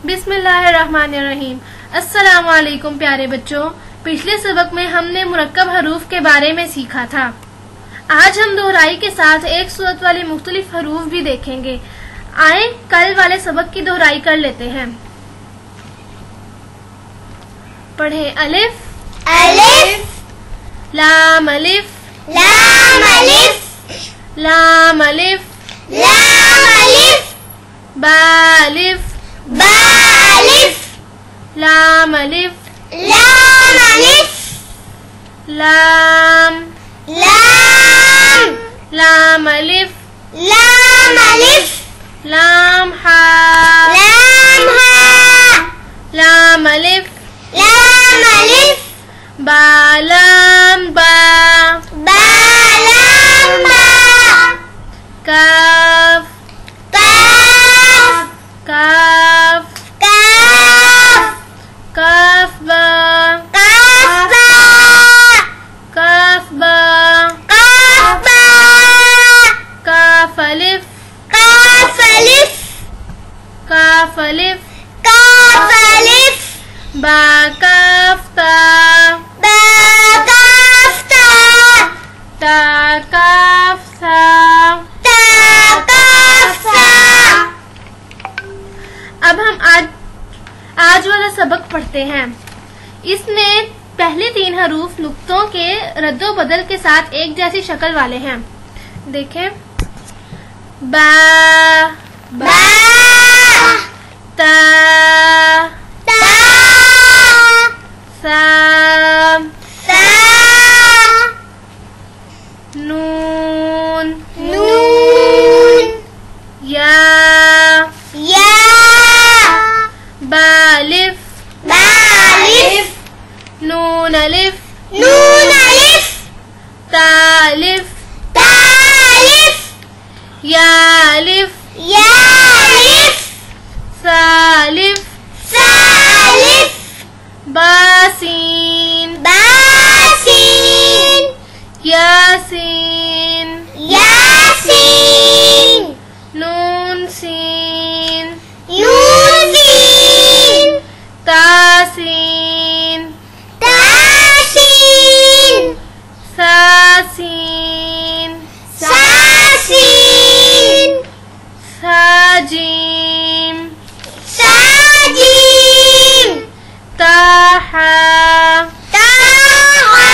بسم اللہ الرحمن الرحیم۔ السلام علیکم پیارے بچوں، پچھلے سبق میں ہم نے مرکب حروف کے بارے میں سیکھا تھا۔ آج ہم دہرائی کے ساتھ ایک صورت والے مختلف حروف بھی دیکھیں گے۔ آئیں کل والے سبق کی دہرائی کر لیتے ہیں۔ پڑھیں الف الف لام الف لام الف لام الف لام الف با الف با الف لام الف لام الف لام لام لام الف لام الف لام ہا لام ہا لام الف لام الف با لام با با لام با کاف کاف کاف کاف کاف با کاف با کاف با کاف با کاف الف کاف الف کاف الف کاف الف با کاف تا با کاف تا تا کاف سا تا کاف سا۔ اب ہم آج والا سبق پڑھتے ہیں۔ اس میں پہلے 3 حروف نقطوں کے رد و بدل کے ساتھ ایک جیسی شکل والے ہیں۔ دیکھیں با با تا تا سا سا نون نون یا یا با الف با الف نون الف نون الف تا الف تا الف یا الف یا الف سا الف سا الف با سین با سین یا سین یاسین نون سین نون سین تا سین تاسین سا سین ساسین سا جیم ساجیم تا ہا۔ تاہا۔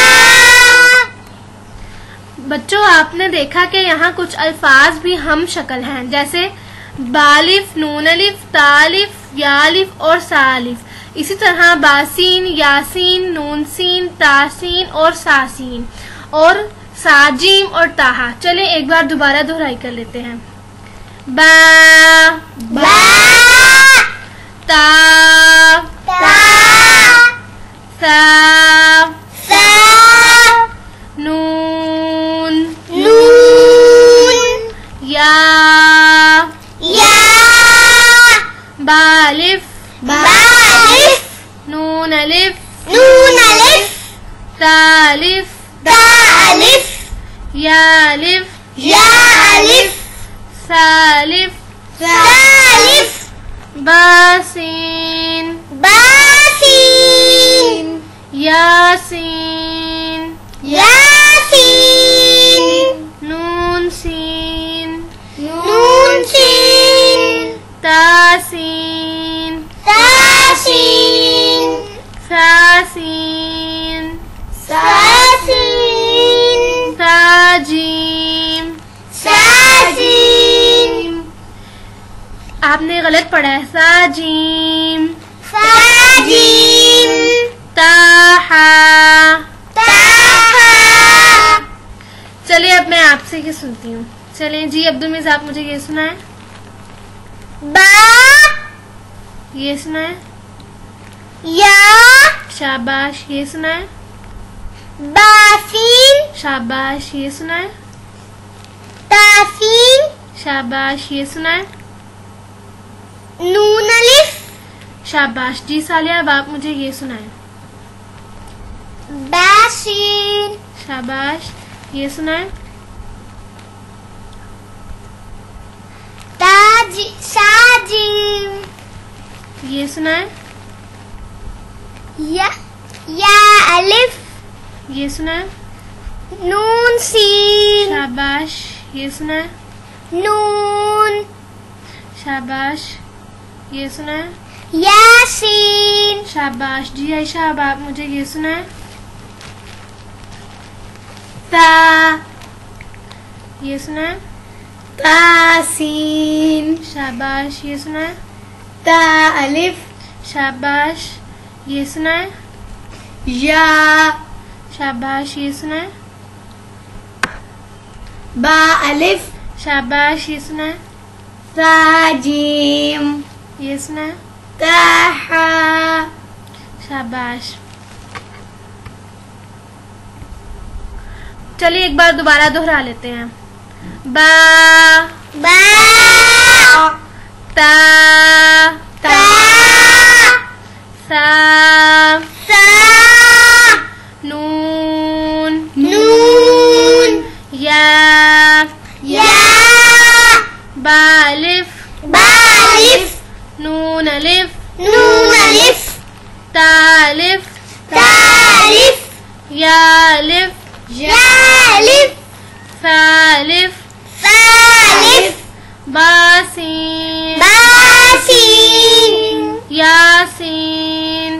بچوں آپ نے دیکھا کہ یہاں کچھ الفاظ بھی ہم شکل ہیں، جیسے بالف نون الف تا الف یا الف اور سا الف۔ اسی طرح باسین یاسین نون سین تاسین اور ساسین اور ساجیم اور تاہا۔ چلیں ایک بار دوبارہ دہرائی کر لیتے ہیں۔ با با تا تا سا سا نون نون یا یا بالف با الف نون الف نون الف تا الف تا الف یا الف یا الف سا الف سا الف با سین باسین یا سین یاسین نون سین نون سین تا سین تاسین سا سین ساسین تا جیم۔ ساجیم آپ نے غلط پڑھا ہے، سا جیم ساجیم تا ہا۔ تاہا۔ چلیے اب میں آپ سے یہ سنتی ہوں۔ چلیں جی عبدالمیز آپ مجھے یہ سنائیں، با یہ سنائیں، یا شاباش یہ سنائیں، باسین شاباش یہ سنائیں، تاسین شاباش یہ سنائیں، نون الف شاباش۔ جی سالیہ اب آپ مجھے یہ سنائیں، باسین شاباش یہ سنائیں، ساجیم یہ سنائیں. یا الف. یہ سنائیں. نون سین. شاباش. یہ سنائیں. نون. شاباش. یہ سنائیں. یاسین. شاباش. جی عائشہ اب آپ مجھے یہ سنائیں. تا. یہ سنائیں. تاسین. شاباش. یہ سنائیں. تا الف. شاباش. یہ سنائیں. یا. شاباش. یہ سنائیں. با الف. شاباش. یہ سنائیں. تا جیم. یہ سنائیں. تا حا. شاباش. چلیے ایک بار دوبارہ دہرا لیتے ہیں. با. با. تا. تا. سا. سا. نون. نون. یا. یا. با الف. با الف. نون الف. نون الف. تا الف. تا الف. یا الف. یا الف. سا الف. سا الف. با سین. با سین. یا سین.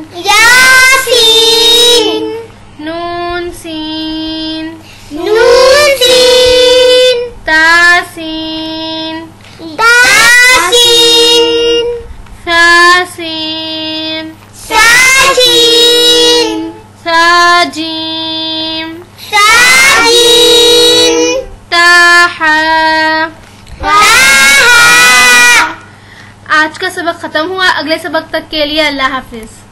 یاسین. نون سین. نون سین. تا سین. تاسین. سا سین. ساجین. سا جیم. ساجین. تا حا. راہا. آج کا سبق ختم ہوا. اگلے سبق تک کے لیے اللہ حافظ.